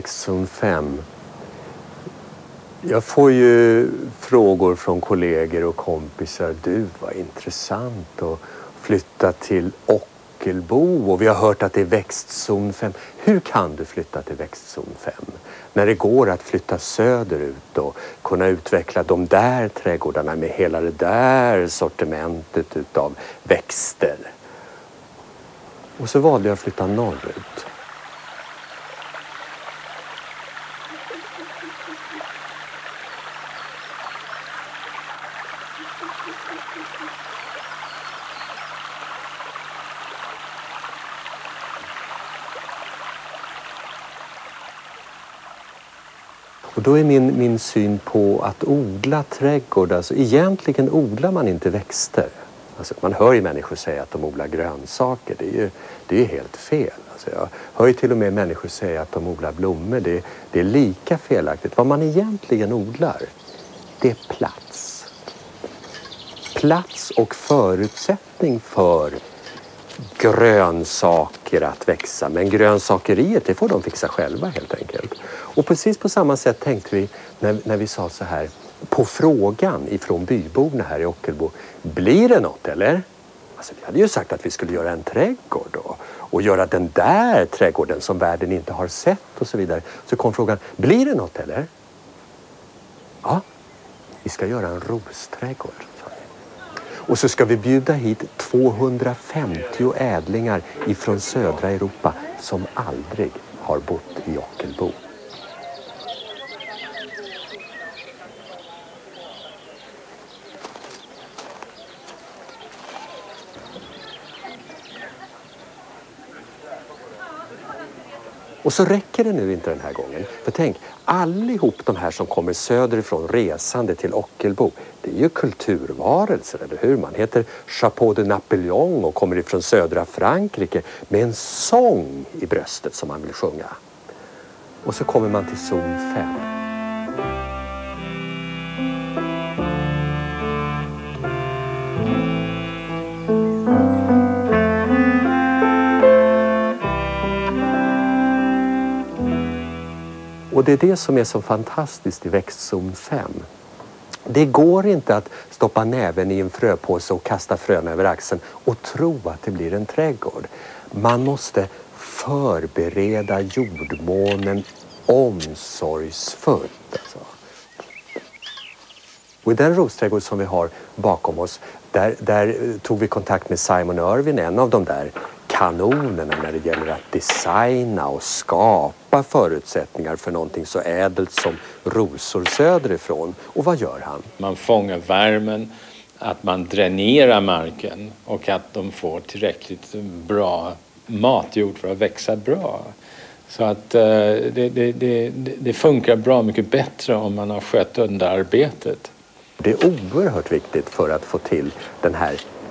växtzon 5. Jag får ju frågor från kollegor och kompisar. Du, vad intressant att flytta till Ockelbo, och vi har hört att det är växtzon 5. Hur kan du flytta till växtzon 5? När det går att flytta söderut och kunna utveckla de där trädgårdarna med hela det där sortimentet utav växter. Och så valde jag att flytta norrut. Och då är min syn på att odla trädgård, alltså egentligen odlar man inte växter. Alltså man hör ju människor säga att de odlar grönsaker, det är helt fel. Alltså jag hör ju till och med människor säga att de odlar blommor, det är lika felaktigt. Vad man egentligen odlar, det är plats. Plats och förutsättning för grönsaker att växa. Men grönsakeriet, det får de fixa själva helt enkelt. Och precis på samma sätt tänkte vi när vi sa så här, på frågan ifrån byborna här i Ockelbo, blir det något eller? Alltså vi hade ju sagt att vi skulle göra en trädgård då, och göra den där trädgården som världen inte har sett och så vidare. Så kom frågan, blir det något eller? Ja, vi ska göra en rosträdgård. Och så ska vi bjuda hit 250 ädlingar ifrån södra Europa som aldrig har bott i Ockelbo. Och så räcker det nu inte den här gången. För tänk, allihop de här som kommer söderifrån resande till Ockelbo, det är ju kulturvarelser, eller hur? Man heter Chapeau de Napoléon och kommer ifrån södra Frankrike med en sång i bröstet som man vill sjunga. Och så kommer man till zon 5. Och det är det som är så fantastiskt i växtzon 5. Det går inte att stoppa näven i en fröpåse och kasta frön över axeln och tro att det blir en trädgård. Man måste förbereda jordmånen omsorgsfullt. Alltså. Och i den rosträdgård som vi har bakom oss, där tog vi kontakt med Simon Irwin, en av de där kanonerna när det gäller att designa och skapa förutsättningar för någonting så ädelt som rosor söderifrån. Och vad gör han? Man fångar värmen, att man dränerar marken och att de får tillräckligt bra matjord för att växa bra. Så att det funkar bra mycket bättre om man har skött underarbetet. Det är oerhört viktigt för att få till den här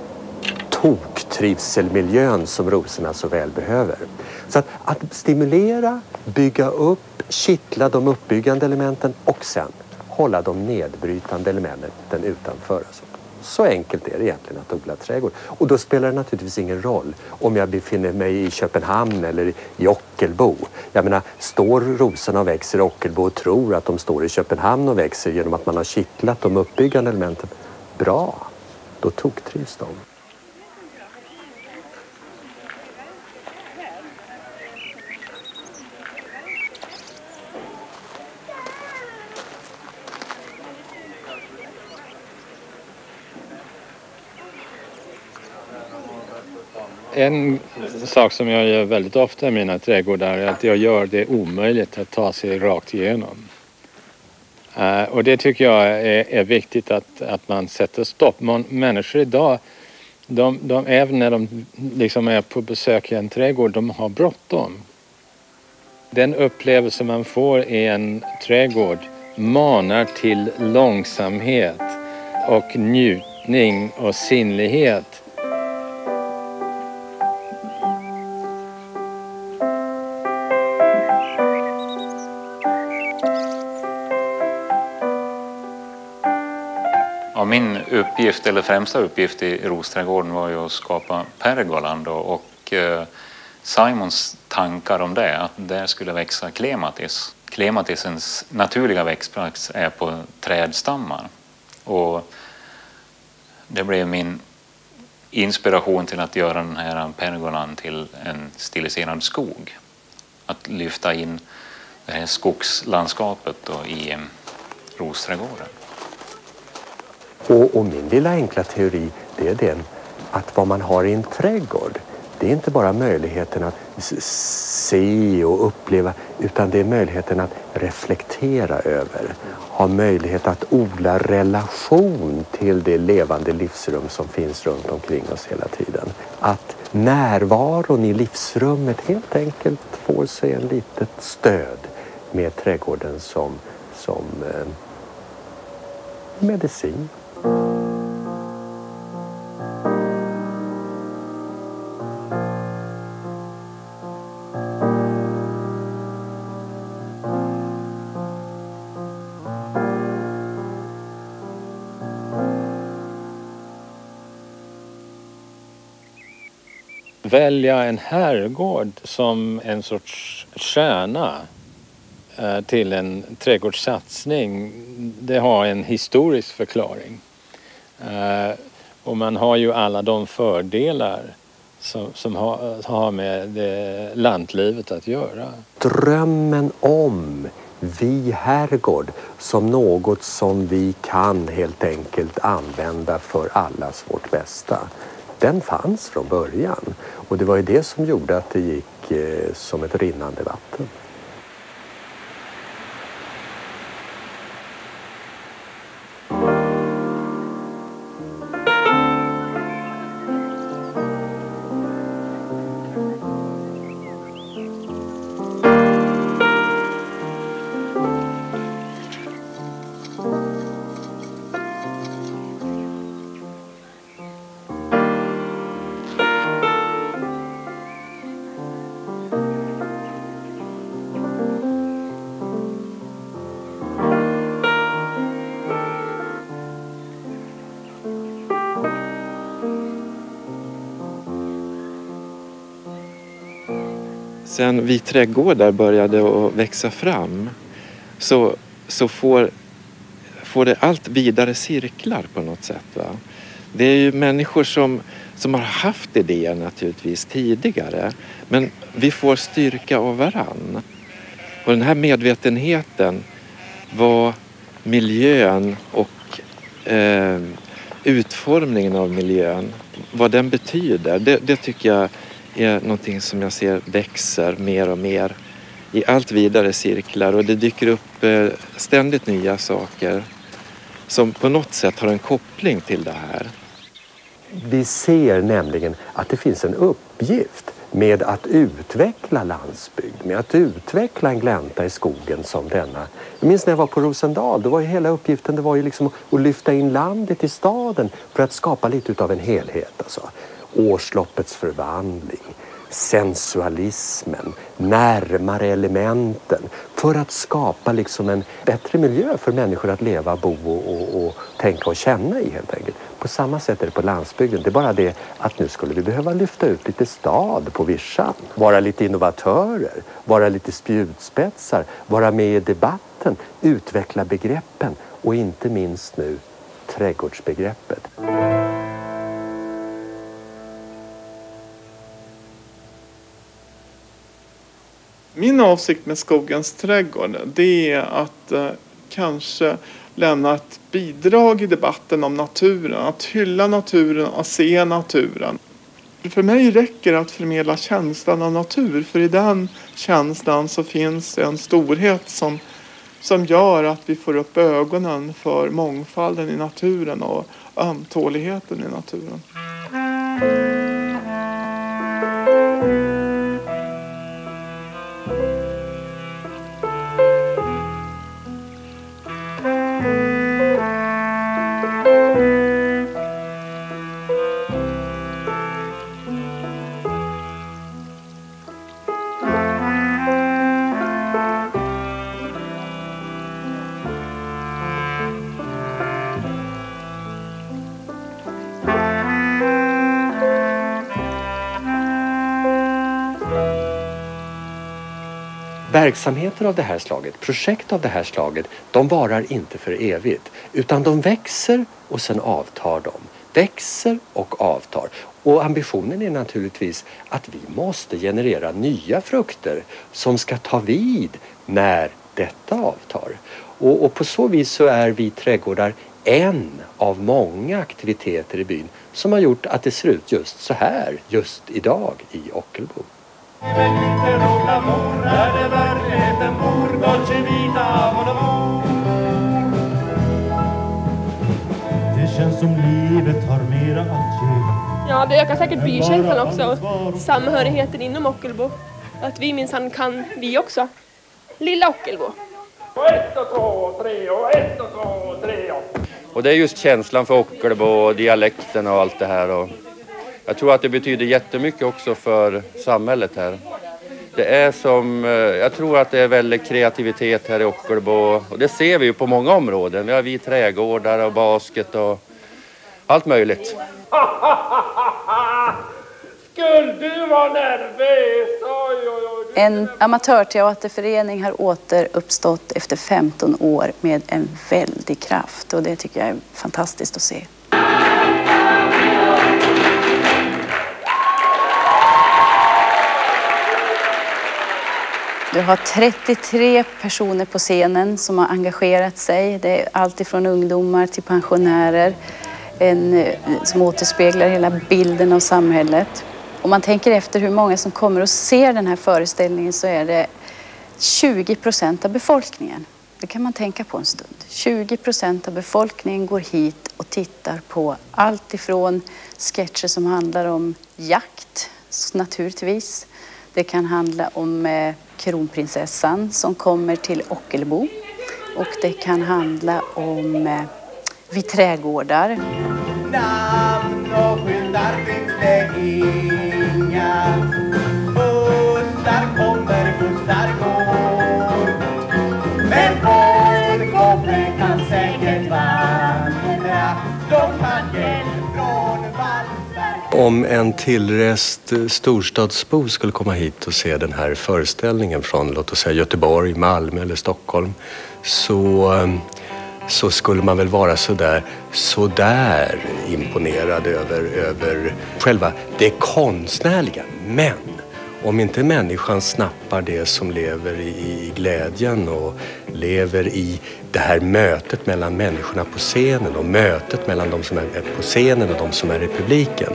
trivselmiljön som rosorna så väl behöver. Så att stimulera, bygga upp, kittla de uppbyggande elementen och sen hålla de nedbrytande elementen utanför. Så enkelt är det egentligen att odla trädgård. Och då spelar det naturligtvis ingen roll om jag befinner mig i Köpenhamn eller i Ockelbo. Jag menar, står rosorna och växer i Ockelbo och tror att de står i Köpenhamn och växer genom att man har kittlat de uppbyggande elementen, bra, då trivs de. En sak som jag gör väldigt ofta i mina trädgårdar är att jag gör det omöjligt att ta sig rakt igenom. Och det tycker jag är viktigt att man sätter stopp. Människor idag, även när de liksom är på besök i en trädgård, de har bråttom. Den upplevelse man får i en trädgård manar till långsamhet och njutning och sinnlighet. Ja, min uppgift, eller främsta uppgift i rosträdgården var ju att skapa pergolan då, och Simons tankar om det, att där skulle växa klematis. Klematisens naturliga växtplats är på trädstammar. Och det blev min inspiration till att göra den här pergolan till en stiliserad skog. Att lyfta in det här skogslandskapet då i rosträdgården. Och min lilla enkla teori, det är den att vad man har i en trädgård, det är inte bara möjligheten att se och uppleva, utan det är möjligheten att reflektera över. Ha möjlighet att odla relation till det levande livsrum som finns runt omkring oss hela tiden. Att närvaron i livsrummet helt enkelt får sig en litet stöd med trädgården som medicin. Välja en herrgård som en sorts stjärna till en trädgårdssatsning, det har en historisk förklaring. Och man har ju alla de fördelar som har med det lantlivet att göra. Drömmen om vi herrgård som något som vi kan helt enkelt använda för allas vårt bästa. Den fanns från början och det var ju det som gjorde att det gick som ett rinnande vatten. Sen vi trädgårdar började att växa fram så får det allt vidare cirklar på något sätt. Va? Det är ju människor som har haft idéer naturligtvis tidigare, men vi får styrka av varann. Och den här medvetenheten vad miljön och utformningen av miljön, vad den betyder, det tycker jag är någonting som jag ser växer mer och mer i allt vidare cirklar, och det dyker upp ständigt nya saker som på något sätt har en koppling till det här. Vi ser nämligen att det finns en uppgift med att utveckla landsbygd, med att utveckla en glänta i skogen som denna. Jag minns när jag var på Rosendal, då var ju hela uppgiften, det var ju liksom att lyfta in landet i staden för att skapa lite av en helhet. Alltså. Årsloppets förvandling, sensualismen, närmare elementen för att skapa liksom en bättre miljö för människor att leva, bo och tänka och känna i helt enkelt. På samma sätt är det på landsbygden. Det är bara det att nu skulle vi behöva lyfta ut lite stad på vischan. Vara lite innovatörer, vara lite spjutspetsar, vara med i debatten, utveckla begreppen och inte minst nu trädgårdsbegreppet. Min avsikt med Skogens trädgård, det är att kanske lämna ett bidrag i debatten om naturen. Att hylla naturen och se naturen. För mig räcker det att förmedla känslan av natur. För i den känslan så finns en storhet som gör att vi får upp ögonen för mångfalden i naturen och ömtåligheten i naturen. verksamheter av det här slaget, projekt av det här slaget, de varar inte för evigt. Utan de växer och sen avtar de. Växer och avtar. Och ambitionen är naturligtvis att vi måste generera nya frukter som ska ta vid när detta avtar. Och på så vis så är vi trädgårdar en av många aktiviteter i byn som har gjort att det ser ut just så här just idag i Ockelbo. Det känns som livet har mera att ge. Ja, det ökar säkert bykänslan också. Samhörigheten inom Ockelbo. Att vi minsann kan vi också. Lilla Ockelbo. 1 och 2, 3 och 1 och 2, 3 och... Och det är just känslan för Ockelbo och dialekten och allt det här. Och jag tror att det betyder jättemycket också för samhället här. Det är som, jag tror att det är väldigt kreativitet här i Ockelbo. Och det ser vi ju på många områden. Vi har trädgårdar och basket och allt möjligt. Skulle du vara nervös? Oj, oj, oj. En amatörteaterförening har återuppstått efter 15 år med en väldig kraft. Och det tycker jag är fantastiskt att se. Du har 33 personer på scenen som har engagerat sig. Det är allt ifrån ungdomar till pensionärer. Som återspeglar hela bilden av samhället. Om man tänker efter hur många som kommer och ser den här föreställningen så är det 20% av befolkningen. Det kan man tänka på en stund. 20% av befolkningen går hit och tittar på allt ifrån sketcher som handlar om jakt, naturligtvis. Det kan handla om kronprinsessan som kommer till Ockelbo. Och det kan handla om vid trädgårdar. Namn och skyltar finns det inga. Bussar kommer, bussar går. Men folk och fler kan säkert vandra. De kan hjälp från valsverk. Om en tillrest storstadsbo skulle komma hit och se den här föreställningen från, låt oss säga, Göteborg, Malmö eller Stockholm, så skulle man väl vara sådär imponerad över själva det konstnärliga. Men om inte människan snappar det som lever i glädjen och lever i det här mötet mellan människorna på scenen och mötet mellan de som är på scenen och de som är i publiken,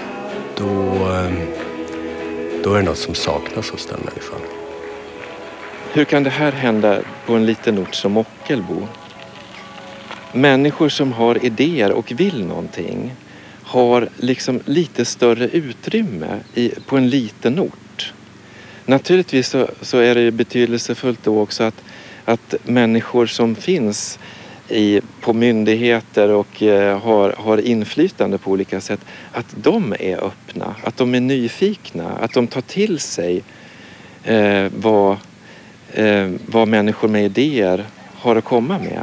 då är det något som saknas hos den människan. Hur kan det här hända på en liten ort som Ockelbo? Människor som har idéer och vill någonting har liksom lite större utrymme på en liten ort. Naturligtvis så är det betydelsefullt då också att människor som finns på myndigheter och har inflytande på olika sätt, att de är öppna, att de är nyfikna, att de tar till sig vad människor med idéer har att komma med.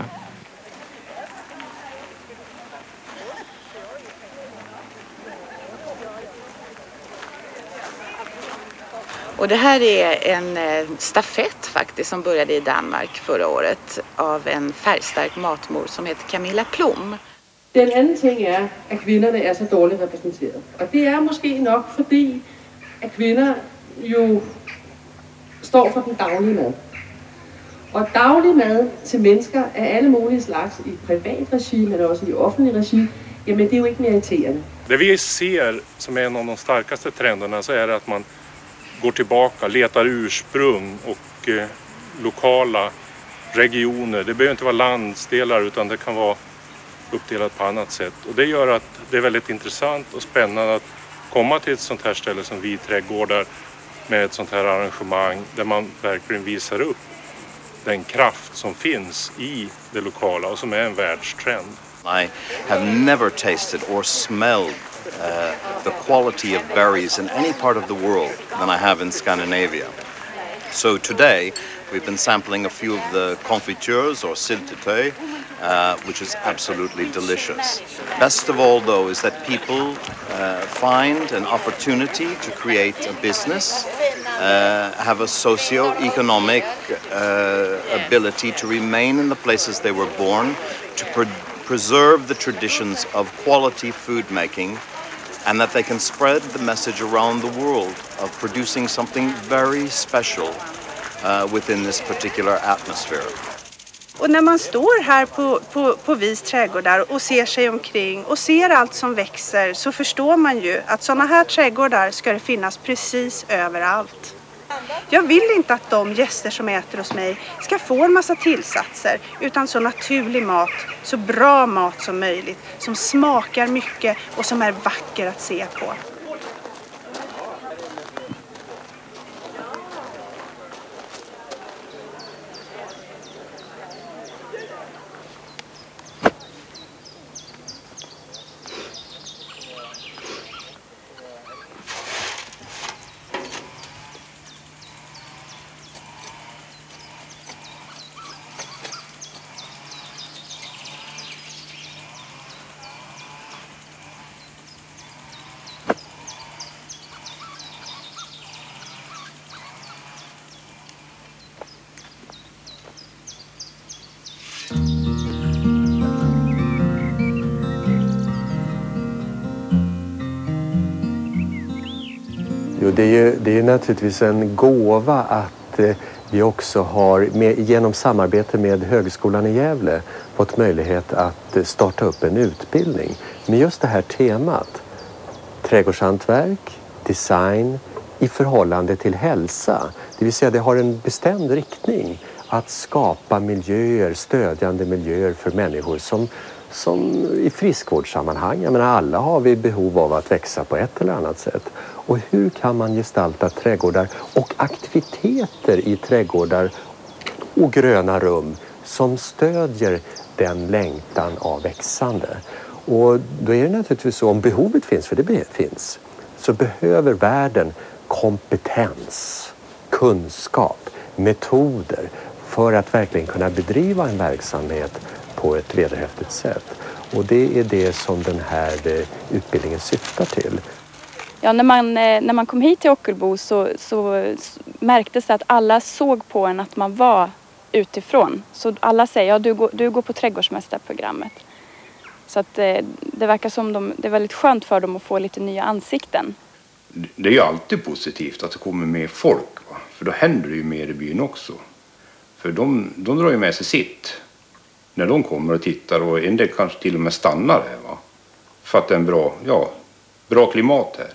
Och det här är en stafett faktiskt som började i Danmark förra året av en färgstark matmor som heter Camilla Plum. Den anden ting är att kvinnorna är så dåligt representerade. Och det är måske nok fordi att kvinnor ju står för den dagliga maden. Och daglig mad till människor är alla möjliga slags i privat regi men också i offentlig regi. Jamen det är ju inte meriterande. Det vi ser som är en av de starkaste trenderna så är det att man går tillbaka, letar ursprung och lokala regioner. Det behöver inte vara landsdelar utan det kan vara uppdelat på annat sätt. Och det gör att det är väldigt intressant och spännande att komma till ett sånt här ställe som vi trädgårdar med ett sånt här arrangemang där man verkligen visar upp den kraft som finns i det lokala och som är en världstrend. I have never tasted or smelled the quality of berries in any part of the world than I have in Scandinavia. So today we've been sampling a few of the confitures or syltetøy, which is absolutely delicious. Best of all though is that people find an opportunity to create a business have a socio-economic ability to remain in the places they were born, to preserve the traditions of quality food making, and that they can spread the message around the world of producing something very special within this particular atmosphere. Och när man står här på Vis trädgårdar och ser sig omkring och ser allt som växer, så förstår man ju att sådana här trädgårdar ska det finnas precis överallt. Jag vill inte att de gäster som äter hos mig ska få en massa tillsatser, utan så naturlig mat, så bra mat som möjligt, som smakar mycket och som är vacker att se på. Jo, det är ju naturligtvis en gåva att vi också har genom samarbete med Högskolan i Gävle fått möjlighet att starta upp en utbildning med just det här temat. Trädgårdshantverk, design i förhållande till hälsa. Det vill säga det har en bestämd riktning att skapa miljöer, stödjande miljöer för människor som i friskvårdssammanhang. Jag menar, alla har vi behov av att växa på ett eller annat sätt. Och hur kan man gestalta trädgårdar och aktiviteter i trädgårdar och gröna rum som stödjer den längtan av växande? Och då är det naturligtvis så, om behovet finns, för det finns, så behöver världen kompetens, kunskap, metoder för att verkligen kunna bedriva en verksamhet på ett vederhäftigt sätt. Och det är det som den här utbildningen syftar till. Ja, när man kom hit till Ockelbo så märktes det att alla såg på en att man var utifrån. Så alla säger, ja du går på trädgårdsmästarprogrammet. Så att det verkar som det är väldigt skönt för dem att få lite nya ansikten. Det är ju alltid positivt att det kommer med folk, va? För då händer det ju mer i byn också. För de drar ju med sig sitt när de kommer och tittar, och en del kanske till och med stannar här, va? För att det är en bra klimat här.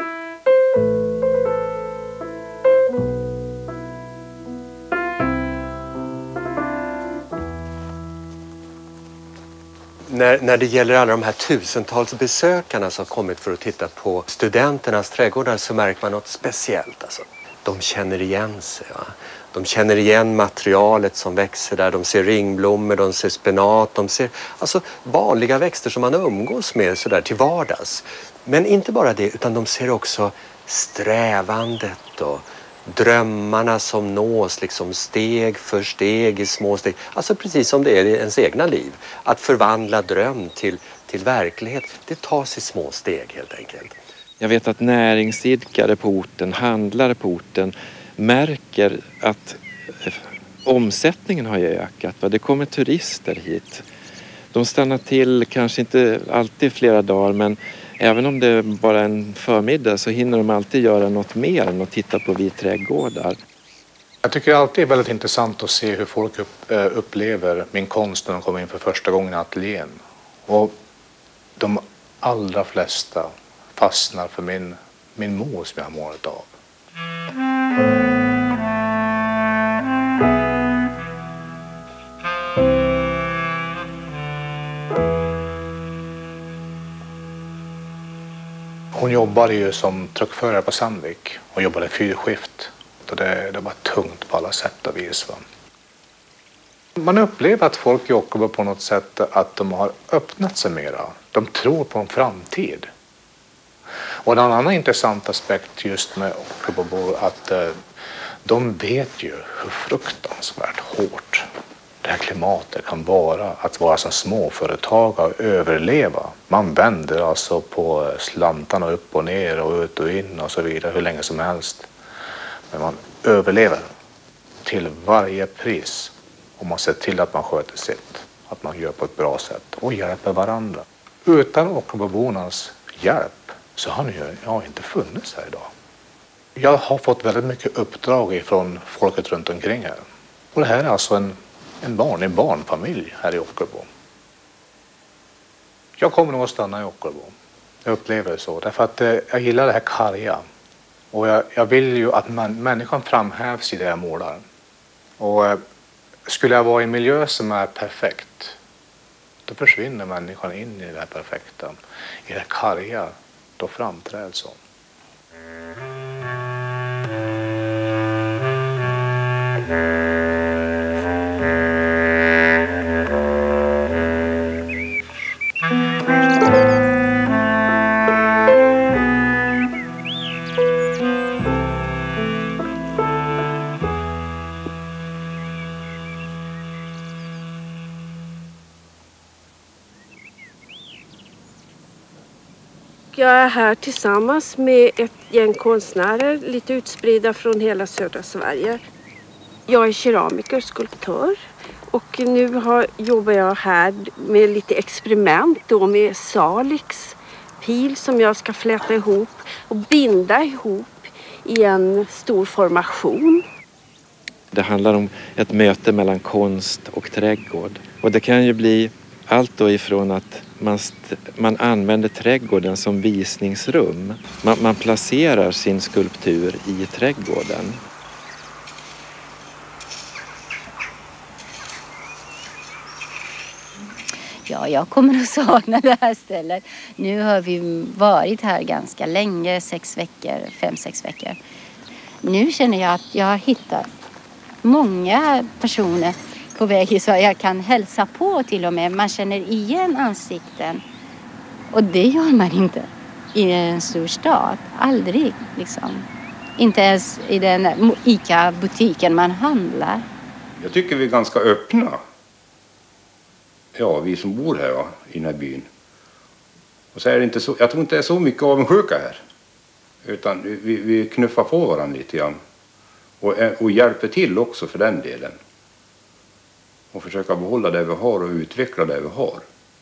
När det gäller alla de här tusentals besökarna som kommit för att titta på studenternas trädgårdar, så märker man något speciellt. Alltså, de känner igen sig. Va? De känner igen materialet som växer där. De ser ringblommor, de ser spenat, de ser alltså vanliga växter som man umgås med så där till vardags. Men inte bara det, utan de ser också strävandet och drömmarna som nås liksom steg för steg i små steg. Alltså precis som det är i ens egna liv. Att förvandla dröm till verklighet, det tas i små steg helt enkelt. Jag vet att näringsidkare på orten, handlare på orten märker att omsättningen har ökat. Det kommer turister hit. De stannar till, kanske inte alltid flera dagar, men även om det är bara en förmiddag så hinner de alltid göra något mer än att titta på Vis trädgårdar. Jag tycker alltid det är väldigt intressant att se hur folk upplever min konst när de kommer in för första gången i ateljén. Och de allra flesta fastnar för min mor som jag har målat av. Hon jobbade ju som truckförare på Sandvik och jobbade 4-skift. Det var tungt på alla sätt och vis. Va? Man upplever att folk i Ockelbo på något sätt att de har öppnat sig mera. De tror på en framtid. Och en annan intressant aspekt just med Ockelbo att de vet ju hur fruktansvärt hårt det här klimatet kan vara. Att vara som småföretagare och överleva. Man vänder alltså på slantarna upp och ner och ut och in och så vidare hur länge som helst. Men man överlever till varje pris om man ser till att man sköter sitt. Att man gör på ett bra sätt och hjälper varandra. Utan Ockelbobornas hjälp så har jag inte funnits här idag. Jag har fått väldigt mycket uppdrag ifrån folket runt omkring här. Och det här är alltså en barnfamilj här i Ockelbo. Jag kommer nog att stanna i Ockelbo. Jag upplever det så. Därför att jag gillar det här karga. Och jag vill ju att människan framhävs i det jag målar. Och skulle jag vara i en miljö som är perfekt, då försvinner människan in i det här perfekta. I det karga, då framträds hon. Jag är här tillsammans med ett gäng konstnärer, lite utspridda från hela södra Sverige. Jag är keramiker, skulptör, och nu jobbar jag här med lite experiment då med Salix pil som jag ska fläta ihop och binda ihop i en stor formation. Det handlar om ett möte mellan konst och trädgård. Och det kan ju bli allt då ifrån att man använder trädgården som visningsrum. Man placerar sin skulptur i trädgården. Ja, jag kommer att sakna det här stället. Nu har vi varit här ganska länge, 5-6 veckor. Nu känner jag att jag har hittat många personer på väg så jag kan hälsa på till och med. Man känner igen ansikten. Och det gör man inte i en stor stad. Aldrig liksom. Inte ens i den ICA-butiken man handlar. Jag tycker vi är ganska öppna. Ja, vi som bor här i den här byn. Och så är det inte så, jag tror inte det är så mycket avundsjuka här. Utan vi knuffar på varandra lite grann. Och hjälper till också för den delen. Och försöka behålla det vi har och utveckla det vi har.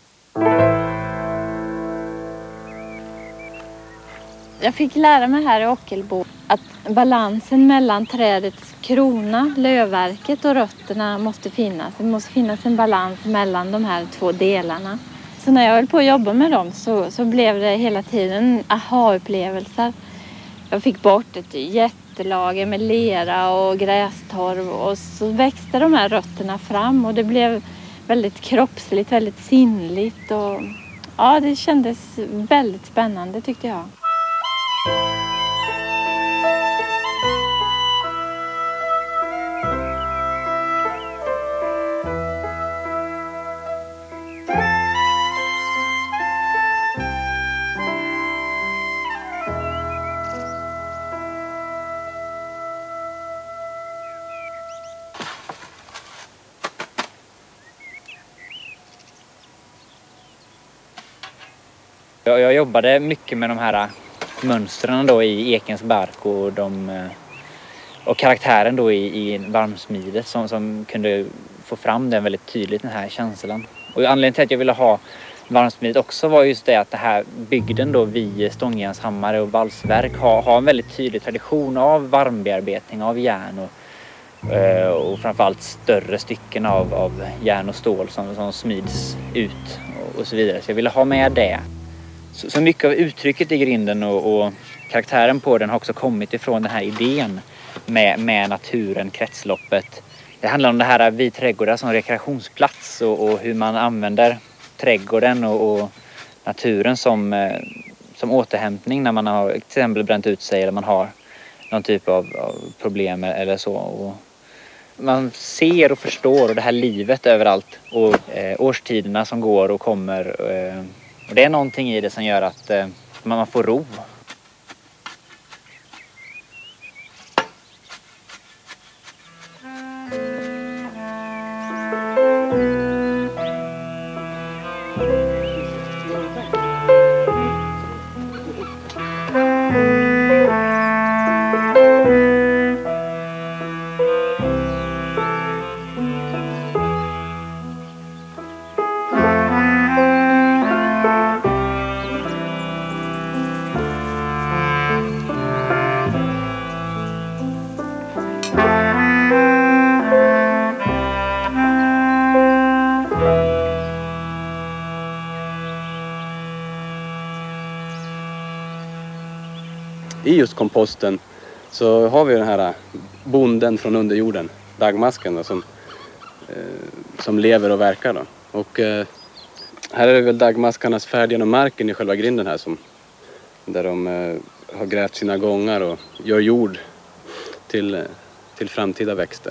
Jag fick lära mig här i Ockelbo att balansen mellan trädets krona, lövverket och rötterna måste finnas. Det måste finnas en balans mellan de här två delarna. Så när jag höll på att jobba med dem så blev det hela tiden aha-upplevelser. Jag fick bort ett jättelager med lera och grästorv och så växte de här rötterna fram och det blev väldigt kroppsligt, väldigt sinnligt och ja, det kändes väldigt spännande tyckte jag. Jag jobbade mycket med de här mönstren då i ekens bark och karaktären då i varmsmidet som kunde få fram den väldigt tydligt, den här känslan. Och anledningen till att jag ville ha varmsmidet också var just det att det här bygden då vid stångjärnshammare och valsverk har en väldigt tydlig tradition av varmbearbetning av järn och framförallt större stycken av järn och stål som smids ut och så vidare. Så jag ville ha med det. Så mycket av uttrycket i grinden och karaktären på den har också kommit ifrån den här idén med naturen, kretsloppet. Det handlar om det här vid trädgårdar som rekreationsplats och hur man använder trädgården och naturen som återhämtning när man har till exempel bränt ut sig eller man har någon typ av problem eller så. Och man ser och förstår det här livet överallt och årstiderna som går och kommer. Och det är någonting i det som gör att man får ro. i just komposten så har vi den här bonden från underjorden, dagmasken då, som lever och verkar då. Och här är det väl dagmaskarnas färd genom marken i själva grinden här där de har grävt sina gångar och gör jord till framtida växter.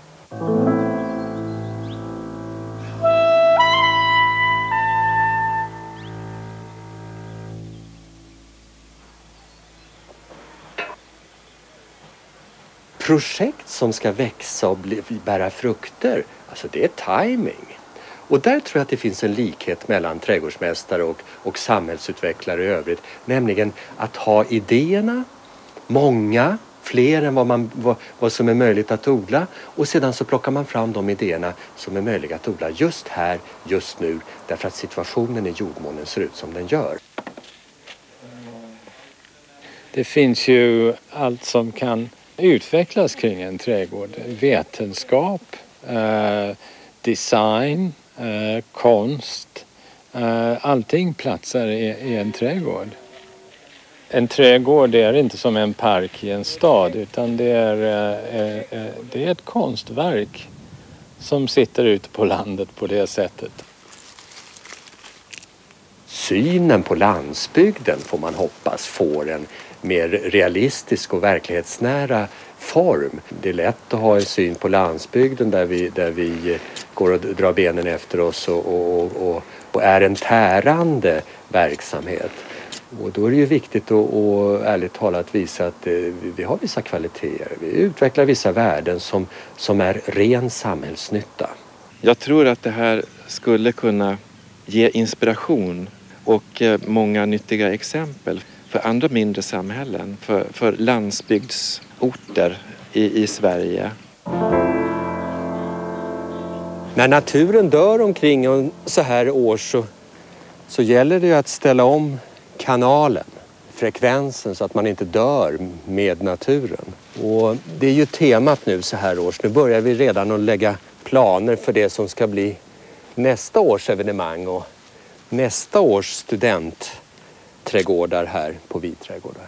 Projekt som ska växa och bära frukter, alltså det är timing. Och där tror jag att det finns en likhet mellan trädgårdsmästare och samhällsutvecklare i övrigt. Nämligen att ha idéerna, många, fler än vad som är möjligt att odla. Och sedan så plockar man fram de idéerna som är möjliga att odla just här, just nu. Därför att situationen i jordmånen ser ut som den gör. Det finns ju allt som kan utvecklas kring en trädgård. Vetenskap, design, konst. Allting platsar i en trädgård. En trädgård är inte som en park i en stad utan det är ett konstverk som sitter ute på landet på det sättet. Synen på landsbygden får man hoppas får en mer realistisk och verklighetsnära form. Det är lätt att ha en syn på landsbygden där vi går och drar benen efter oss och är en tärande verksamhet. Och då är det ju viktigt att ärligt talat visa att vi har vissa kvaliteter. Vi utvecklar vissa värden som är ren samhällsnytta. Jag tror att det här skulle kunna ge inspiration och många nyttiga exempel för andra mindre samhällen, för landsbygdsorter i Sverige. När naturen dör omkring så här år så gäller det ju att ställa om kanalen, frekvensen, så att man inte dör med naturen. Och det är ju temat nu så här års. Nu börjar vi redan att lägga planer för det som ska bli nästa års evenemang och nästa års studentträdgårdar här på Vi trädgårdar.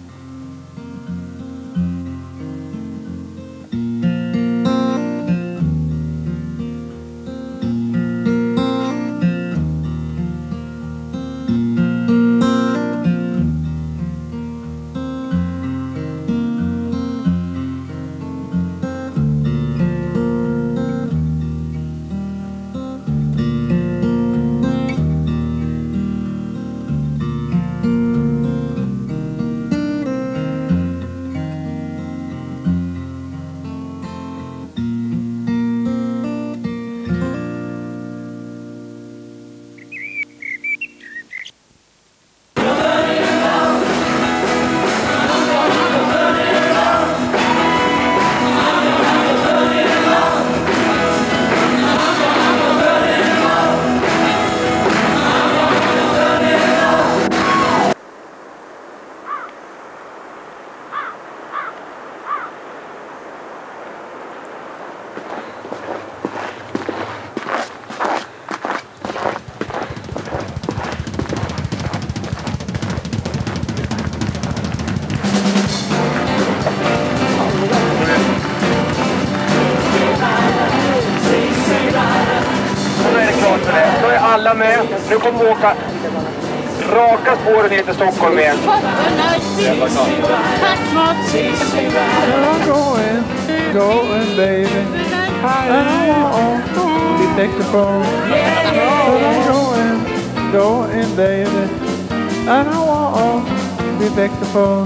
Alla med. Nu kommer vi åka raka spåren ner till Stockholm igen. Tack Mats! Going baby. We take the phone. Going baby. And I want be back the phone.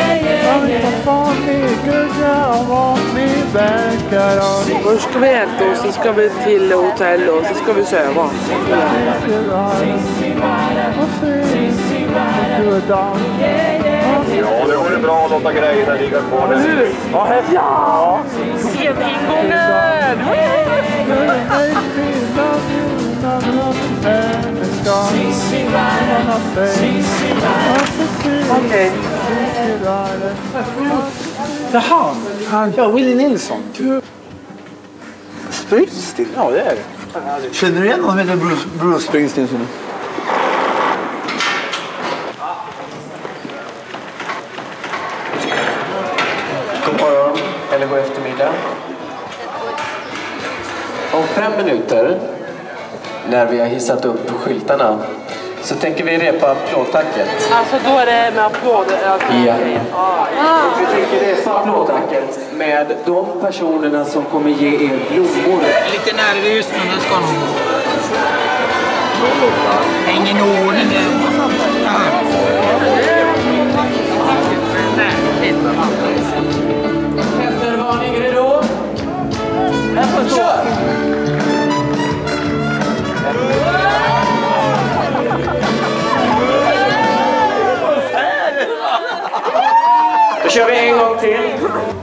Först ska vi äta och så ska vi till hotell och så ska vi söva. Ja, det vore bra att låta grejerna ligga kvar där. Ja! Sceningången! Okej. Jaha, ja, Willie Nilsson. Springsteen? Ja, det är det. Känner du igen någon som heter Bruce Springsteen? 5 minuter när vi har hissat upp skyltarna så tänker vi repa applådtacket. Alltså då är det med applåder? Ja. Vi tänker repa applådtacket med de personerna som kommer ge er blommor. Lite nervös men det ska nog. Ingen ordning där. Pettervarning redo. Kör! Då kör vi en gång till.